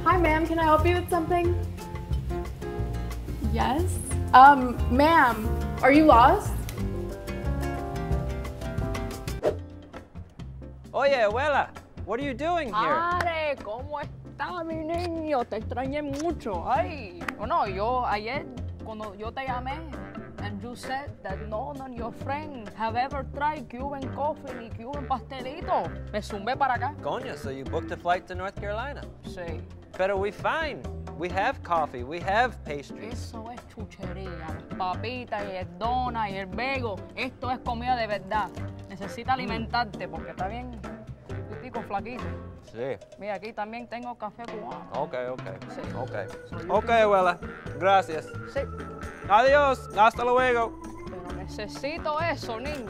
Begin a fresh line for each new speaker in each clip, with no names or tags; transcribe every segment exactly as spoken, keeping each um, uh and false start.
Hi, ma'am. Can I help you with something? Yes? Um, ma'am, are you lost?
Oye, Abuela, what are you doing here?
Aric, ¿cómo está mi niño? Te extrañé mucho. Ay, bueno, yo ayer cuando yo te llamé and you said that none of your friends have ever tried Cuban coffee ni Cuban pastelito. Me zumbé para acá.
Coño, so you booked a flight to North Carolina.
Sí.
Pero we fine. We have coffee, we have pastries.
Eso es chuchería. Las papitas y el dona y el bego. Esto es comida de verdad. Necesita alimentarte porque está bien pico flaquito.
Sí.
Mira, aquí también tengo café cubano.
Ok, ok.
Sí.
Ok.
So
Ok, abuela. Gracias.
Sí.
Adiós. Hasta luego.
Pero necesito eso, niño.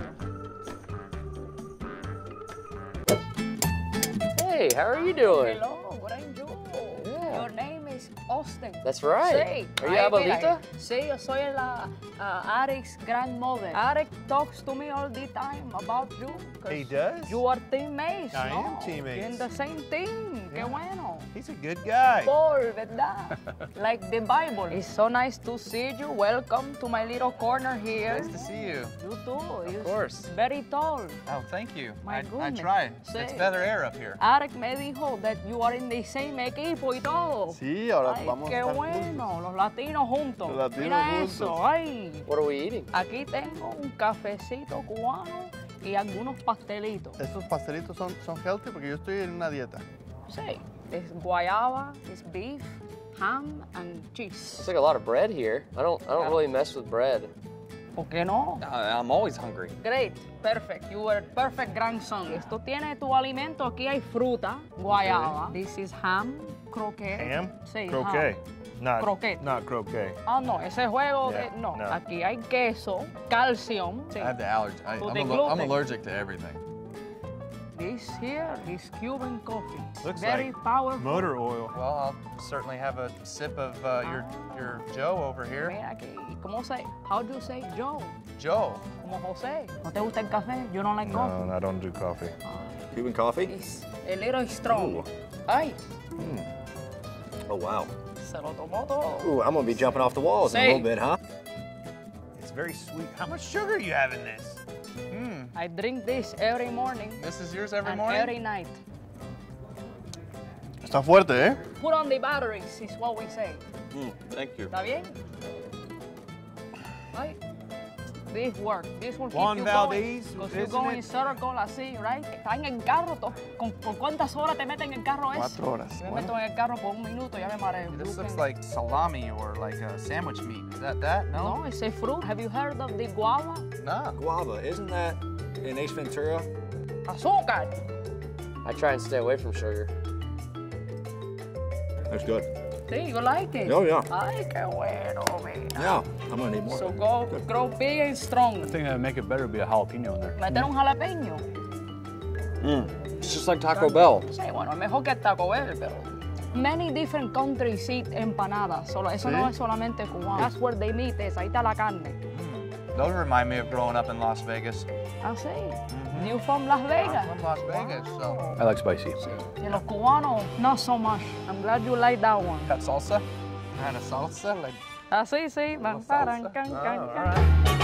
Hey, how are you doing?
Hello, what are you doing?
Yeah.
Your name is Austin.
That's right.
Sí.
Are you
Ay,
Abuelita?
mira, sí, yo soy la uh, Aric's grandmother. Aric talks to me all the time about you.
He does?
You are teammates,
I
no?
am teammates.
You're in the same team.
Yeah.
Qué bueno.
He's a good guy.
Paul, ¿verdad? Like the Bible. It's so nice to see you. Welcome to my little corner here.
Nice to see you.
You too. Of
course.
Very tall.
Oh, thank you.
My
I, I
goodness.
try.
Sí.
It's better air up here.
Aric me dijo that you are in the same equipo y todo.
Sí, ahora
Ay,
vamos
qué
a estar
bueno, los latinos juntos.
Los latinos
Mira
juntos.
eso, ay.
What are we eating?
Aquí tengo un cafecito cubano y algunos pastelitos.
Estos pastelitos son, son healthy porque yo estoy en una dieta.
Sí, es guayaba, es beef, ham and cheese.
It's like a lot of bread here. I don't I don't really mess with bread.
¿Por qué no?
I'm always hungry.
Great, perfect. You were perfect grandson. Esto tiene tu alimento. Aquí hay fruta, guayaba. This is ham, croquet.
Ham?
Sí,
Croquet.
ham.
Not,
Croquet.
Not croquet.
Ah, no, ese juego
Yeah,
de... No,
no.
aquí hay queso, calcium. Sí.
I have the allergy. I,
So
I'm,
the
al- I'm
gluten.
allergic to everything.
This here is Cuban coffee.
Looks
Very
like
powerful.
motor oil.
Well, I'll certainly have a sip of uh, your your Joe over here.
Mira aquí, ¿cómo se? How do you say Joe?
Joe.
Como José. ¿No te gusta el café? Yo no like coffee.
No, I don't do coffee.
Cuban coffee?
It's a little strong.
Ooh.
Ay,
Oh, wow.
se lo tomó todo.
Ooh, I'm gonna be jumping off the walls in a
Sí.
little bit, huh?
It's very sweet. How much sugar do you have in this?
Hmm.
I drink this every morning
This is yours every
and
morning?
every night.
Está fuerte, ¿eh?
Put on the batteries is what we say.
Mm, thank you.
¿Está bien? Ay. This work. This will keep
Juan
you
Valdez,
going. Because you
isn't
go in
it?
circle así, right? Está en el carro. to- ¿Con, ¿Por cuántas horas te meten en el carro eso?
Cuatro horas.
Yo me
Bueno.
meto en el carro por un minuto, ya me mareo.
This
You
looks
can-
like salami or like a sandwich meat. Is that that? No?
No, it's a fruit. Have you heard of the guava?
No.
Guava, isn't that in Ace Ventura?
Azúcar.
I try and stay away from sugar.
That's good.
Sí, you like it?
Oh, yeah.
Ay, qué bueno, mira.
Yeah, I'm gonna need more.
So go, grow big and strong.
I think that'd make it better would be a jalapeno in there.
Meter un jalapeño.
Mm. It's just like Taco Bell.
Sí, bueno, es mejor que el Taco Bell, pero... Many different countries eat empanadas. Solo, eso no es solamente cubano. That's where they meet is, ahí está la carne.
Those remind me of growing up in Las Vegas.
Ah, sí. You from Las Vegas?
I'm from Las Vegas, so.
I like spicy.
Y los cubanos, not so much. I'm glad you like that one.
Got salsa? Kind of salsa? Like
Ah, sí, sí. Van,
salsa?
paran, can,
Oh,
can,
all
can.
right.